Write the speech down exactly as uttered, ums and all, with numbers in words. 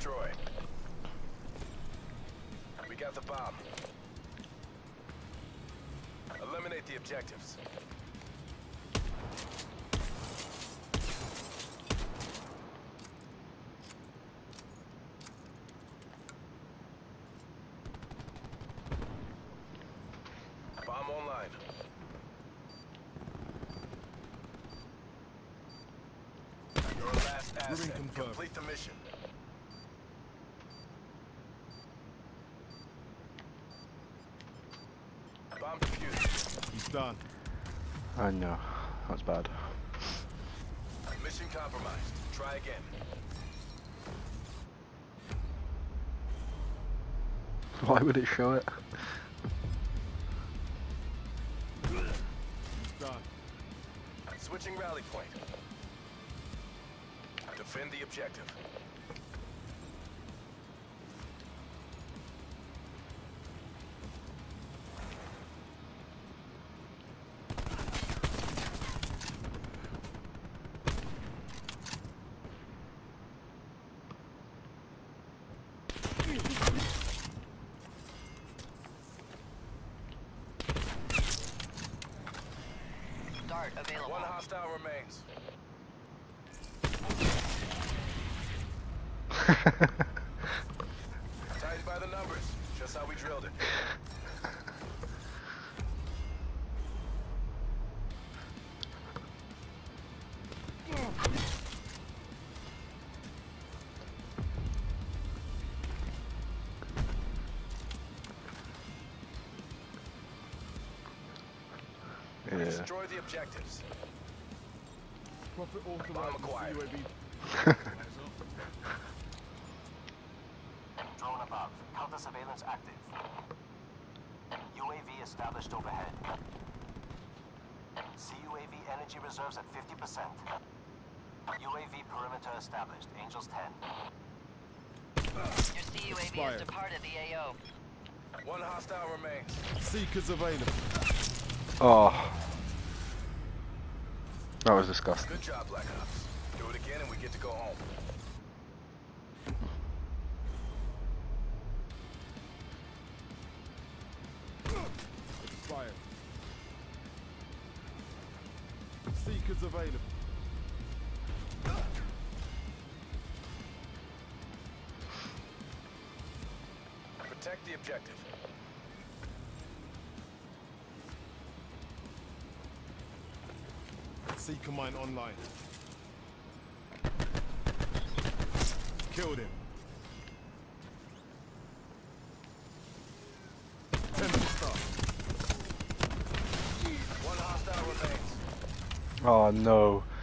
destroy. We got the bomb. Eliminate the objectives. Bomb online. Your last asset. Complete the mission. Bomb defused. He's done. I know. That's bad. Mission compromised. Try again. Why would it show it? He's done. Switching rally point. Defend the objective. Dart available. One hostile remains. Tied by the numbers, just how we drilled it. Yeah. Destroy the objectives. Profit Bomb authorized. acquired. U A V. Drone above. Counter surveillance active. U A V established overhead. C U A V energy reserves at fifty percent. U A V perimeter established. Angels ten. Your C U A V Expired. has departed the A O. One hostile remains. Seekers available. Oh. That was disgusting. Good job, Black Ops. Do it again and we get to go home. Expired. Seekers available. Protect the objective. Seeker mine online. Killed him. Ten star. One hostile remains. Oh no.